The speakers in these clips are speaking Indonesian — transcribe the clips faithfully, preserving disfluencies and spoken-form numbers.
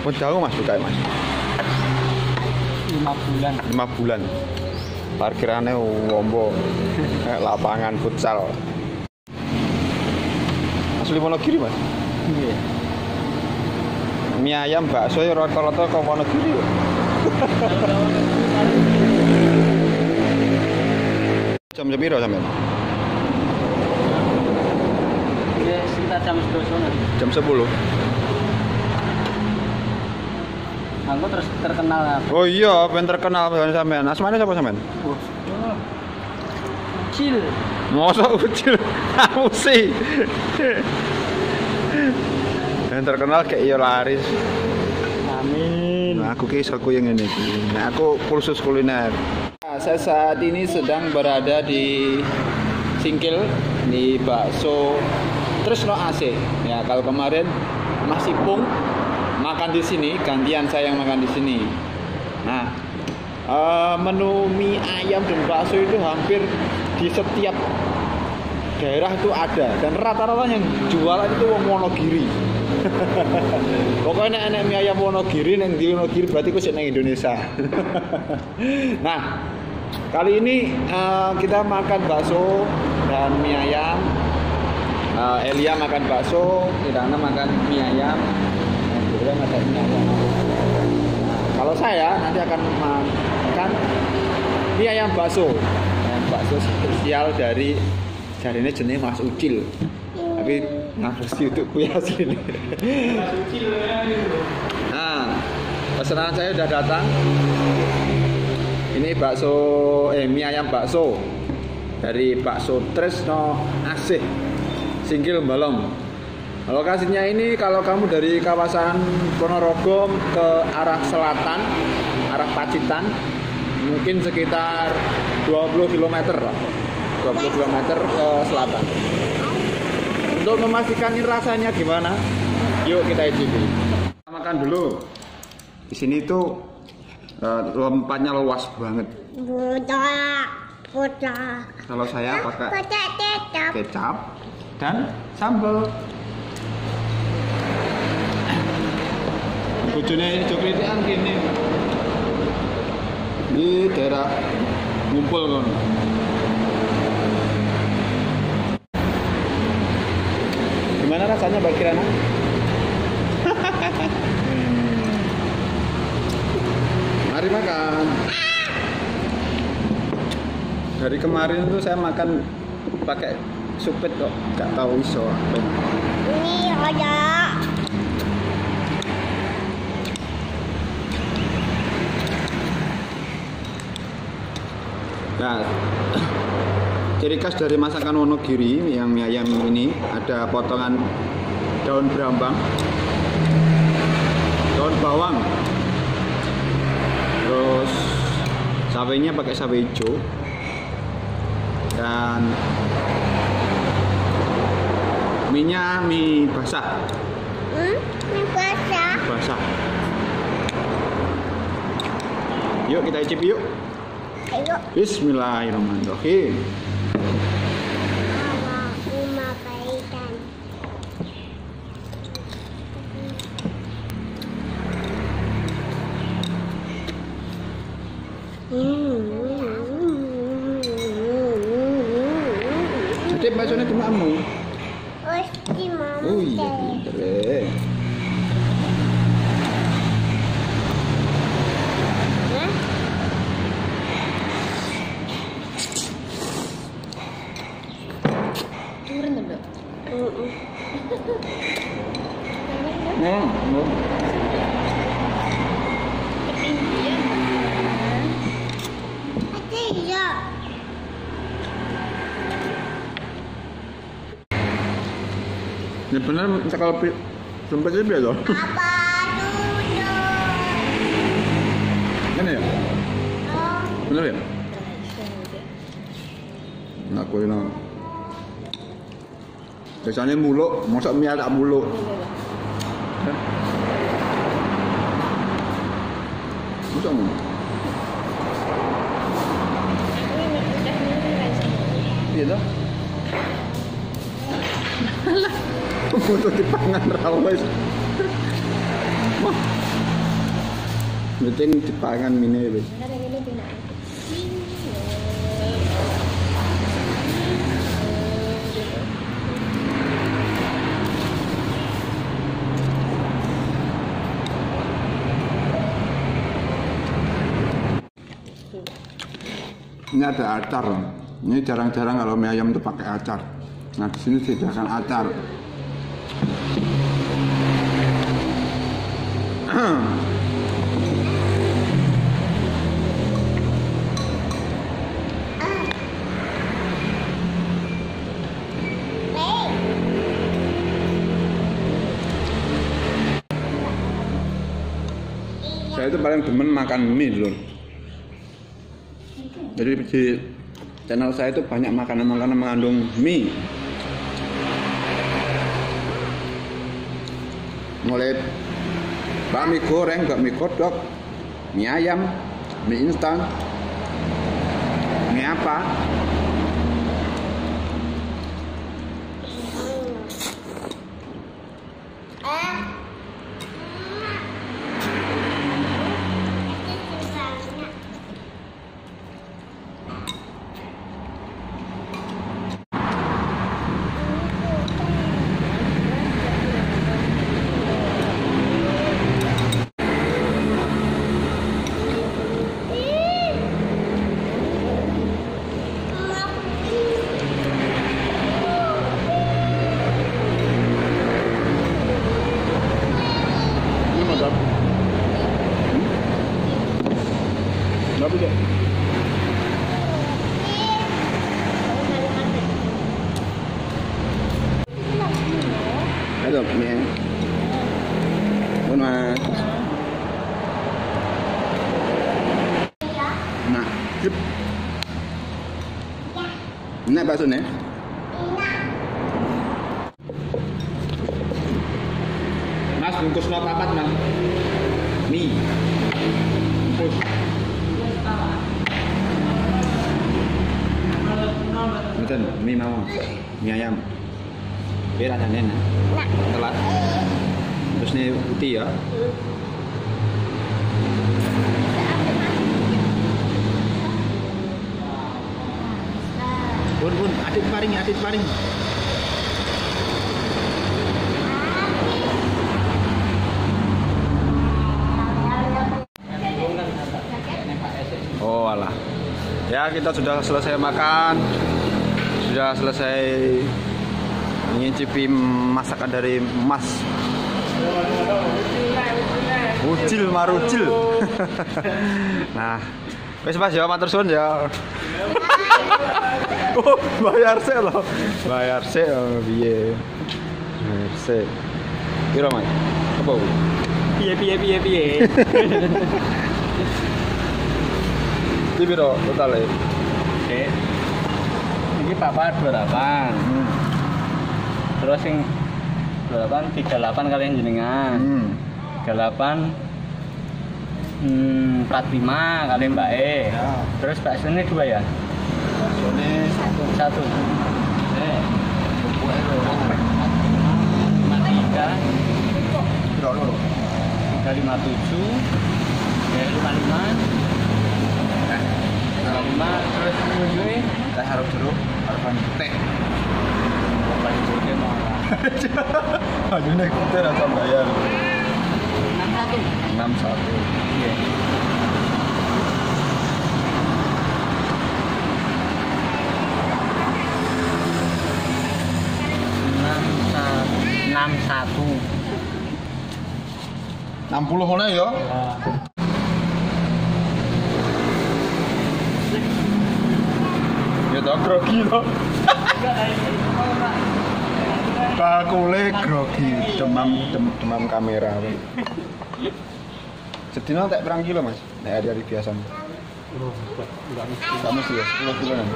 Berapa jauh mas buka mas? lima bulan. Lima bulan. Parkirannya wombo, kayak lapangan futsal. Asli Wonogiri mas? Iya. Mie ayam bakso ya rata-rata ke Wonogiri. Jam jam piro sampean? Ya sekitar jam sepuluh. Jam sepuluh. Aku terus terkenal lah. Oh iya, ben terkenal sampean. Asmane sapa sampean? Oh. Ucil. Mosok Ucil. Aku sih. Ben terkenal kayak iya laris. Amin. Nah, aku ki aku yang ini iki. Nah, aku kursus kuliner. Nah, saya saat ini sedang berada di Singkil di bakso Tresno A C. Ya, kalau kemarin masih Pung makan di sini, gantian saya yang makan di sini. Nah, uh, menu mie ayam dan bakso itu hampir di setiap daerah itu ada, dan rata-rata yang jualan itu wong Wonogiri. Pokoknya enak mie ayam Wonogiri, neng di Wonogiri berarti ku neng Indonesia. Nah, kali ini uh, kita makan bakso dan mie ayam. Uh, Elia makan bakso, Irana makan mie ayam. Ada mie ayam. Nah, kalau saya nanti akan makan mie ayam bakso, ayam bakso spesial dari jari ini jenis Mas Ucil. Tapi nafsu untuk kuya sini. Mas Ucil. Nah, pesanan saya sudah datang. Ini bakso, eh mie ayam bakso dari bakso Tresno A C, Singkil Balong. Lokasinya ini kalau kamu dari kawasan Ponorogo ke arah selatan, arah Pacitan, mungkin sekitar dua puluh kilometer lah. dua puluh kilometer ke selatan. Untuk memastikan ini rasanya gimana, yuk kita icipi. Kita makan dulu. Di sini tuh uh, lempatnya luas banget. Budak, budak. Kalau saya pakai kecap dan sambal. Bojone coklitian kene. Di daerah ngumpul kon. Gimana rasanya Mbak Kirana? Mari makan. Dari kemarin tuh saya makan pakai supet kok, nggak tahu iso. Ini ada. Nah, ciri khas dari masakan Wonogiri yang mie ayam ini ada potongan daun brambang, daun bawang, terus sawenya pakai sawe hijau, dan mie-nya mie basah. Hmm, mie basah. Basah. Yuk kita icip yuk. Ayo. Bismillahirrahmanirrahim. Mama, Uma Paitan. Jadi baksonya di mamu. Oh, di mama. Oh iya, pinter deh. Turun dulu. Hmm, hmm. Ada ya. Ini benar kalau sempat sih biasa. Apa dulu? Ini ya? Oh, Benar ya? Aku ini. Biasanya muluk, masak mie ada muluk. Masak muluk. Iya dah. Foto dipangan rawes. Wah, Penting dipangan mine wis. Karena ini tidak. Ini ada acar loh. Ini jarang-jarang kalau mie ayam itu pakai acar. Nah di sini disediakan acar. Saya itu paling demen makan mie loh. Jadi di channel saya itu banyak makanan-makanan mengandung mie. Mulai bakmi goreng, bakmi kodok, mie ayam, mie instan, mie apa. Berapa dia? Ayo, mie. Pun mas. Nah, cip. Ini bakso nih. Mas, bungkus no papat mas. Mie. Bungkus. Betul, mie mau, mie ayam. Biar ada nenek. Telat. Terus ini putih ya. Bun, bun, adik paring, adik paring. Oh alah. Ya kita sudah selesai makan, sudah selesai mencicipi masakan dari Mas Ucil Marucil. Nah, wes Mas ya matur suwun ya. Oh, bayar sih loh. Bayar sih oh, piye. Bayar sih. Piro Mas? Apa? Piye piye piye piye. Di piro total e? Oke. Ini papat dua puluh delapan. Hmm. Terus yang dua puluh delapan tiga puluh delapan kalian jenengan. Hmm. tiga puluh delapan hmm, empat puluh lima kali Mbak E. Ya. Terus bakso ini dua ya? Ini Satu. Satu. Eh. lima tiga. piro lho? tiga lima tujuh. Ya lima lima. lima lima terus ujungnya Teh harus jeruk, harapan teh. paling jodoh malah. Aduh nek teh rasa bayar. enam satu. enam satu. Iya. enam satu. enam puluh ngono ya. Ya tak grogi to. Kakule grogi, demam dem, demam kamera. Sedina tak berang kilo Mas? Nek hari-hari biasa. Enggak mesti ya, sepuluh kilo nanti.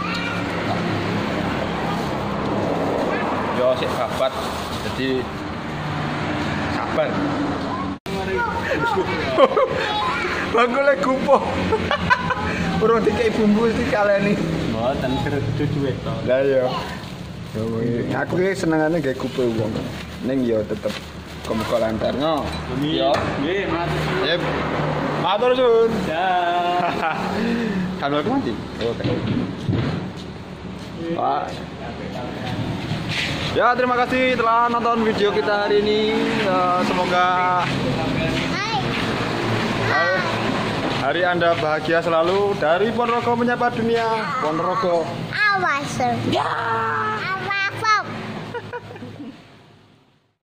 Yo sik babat. Jadi sabar. Bakule kupo. Urung dikei bumbu iki kaleni. Mboten seredu duit to. Lah iya. Aku ki senengane gawe kupu wong. Ning ya tetep kemuka lantar. No. Iya. Nggih, matur. Yep. Matur suwun. Dah. Kamera ku mati. Oke. Pak. Ya, terima kasih telah nonton video kita hari ini. Eh, semoga Hai. hari, hari Anda bahagia selalu. Dari Ponorogo menyapa dunia. Ponorogo. Awas. Ya.